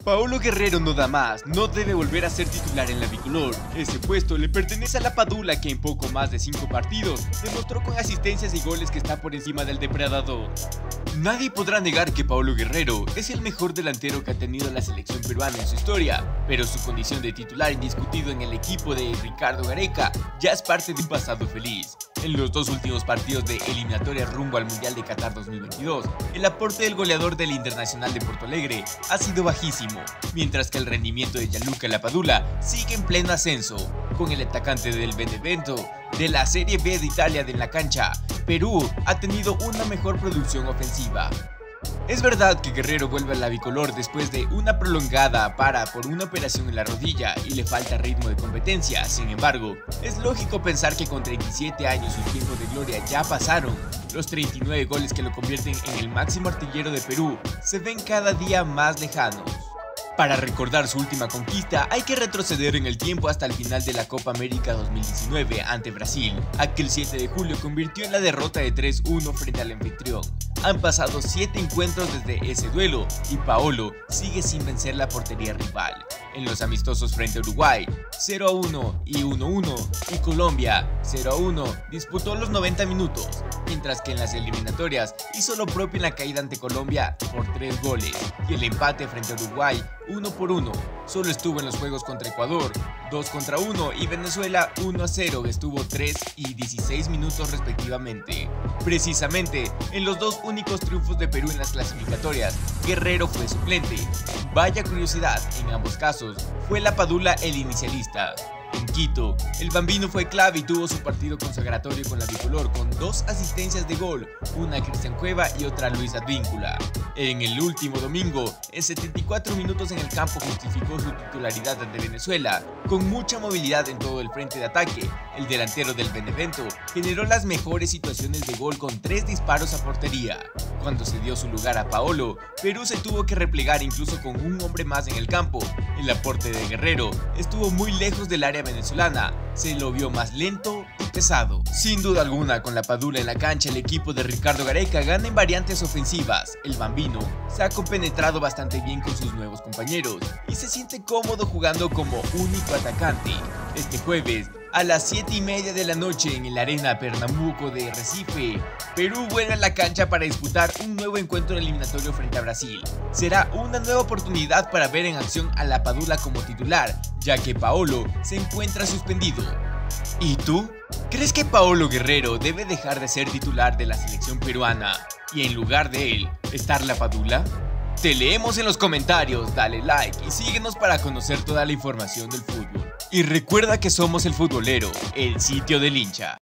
Paolo Guerrero no da más, no debe volver a ser titular en la bicolor. Ese puesto le pertenece a la Padula, que en poco más de 5 partidos demostró con asistencias y goles que está por encima del depredador. Nadie podrá negar que Paolo Guerrero es el mejor delantero que ha tenido la selección peruana en su historia, pero su condición de titular indiscutido en el equipo de Ricardo Gareca ya es parte de un pasado feliz. En los 2 últimos partidos de eliminatoria rumbo al Mundial de Qatar 2022, el aporte del goleador del Internacional de Porto Alegre ha sido bajísimo, mientras que el rendimiento de Gianluca Lapadula sigue en pleno ascenso. Con el atacante del Benevento de la Serie B de Italia en la cancha, Perú ha tenido una mejor producción ofensiva. Es verdad que Guerrero vuelve a la bicolor después de una prolongada para por una operación en la rodilla y le falta ritmo de competencia. Sin embargo, es lógico pensar que con 37 años sus tiempos de gloria ya pasaron. Los 39 goles que lo convierten en el máximo artillero de Perú se ven cada día más lejanos. Para recordar su última conquista hay que retroceder en el tiempo hasta el final de la Copa América 2019 ante Brasil. Aquel 7 de julio convirtió en la derrota de 3-1 frente al anfitrión. Han pasado 7 encuentros desde ese duelo y Paolo sigue sin vencer la portería rival. En los amistosos frente a Uruguay, 0-1 y 1-1, y Colombia, 0-1, disputó los 90 minutos, mientras que en las eliminatorias hizo lo propio en la caída ante Colombia por 3 goles, y el empate frente a Uruguay, 1-1. Solo estuvo en los juegos contra Ecuador, 2-1, y Venezuela 1-0, estuvo 3 y 16 minutos respectivamente. Precisamente, en los 2 únicos triunfos de Perú en las clasificatorias, Guerrero fue suplente. Vaya curiosidad, en ambos casos, fue Lapadula el inicialista. En Quito, el Bambino fue clave y tuvo su partido consagratorio con la bicolor con 2 asistencias de gol, una a Cristian Cueva y otra a Luis Advíncula. En el último domingo, en 74 minutos en el campo justificó su titularidad ante Venezuela. Con mucha movilidad en todo el frente de ataque, el delantero del Benevento generó las mejores situaciones de gol con 3 disparos a portería. Cuando se dio su lugar a Paolo, Perú se tuvo que replegar incluso con un hombre más en el campo. El aporte de Guerrero estuvo muy lejos del área venezolana, se lo vio más lento y pesado. Sin duda alguna, con la Padula en la cancha, el equipo de Ricardo Gareca gana en variantes ofensivas. El Bambino se ha compenetrado bastante bien con sus nuevos compañeros y se siente cómodo jugando como único atacante. Este jueves, a las 7:30 de la noche en el Arena Pernambuco de Recife, Perú vuelve a la cancha para disputar un nuevo encuentro eliminatorio frente a Brasil. Será una nueva oportunidad para ver en acción a la Padula como titular, ya que Paolo se encuentra suspendido. ¿Y tú? ¿Crees que Paolo Guerrero debe dejar de ser titular de la selección peruana y en lugar de él estar la Padula? Te leemos en los comentarios, dale like y síguenos para conocer toda la información del fútbol. Y recuerda que somos El Futbolero, el sitio del hincha.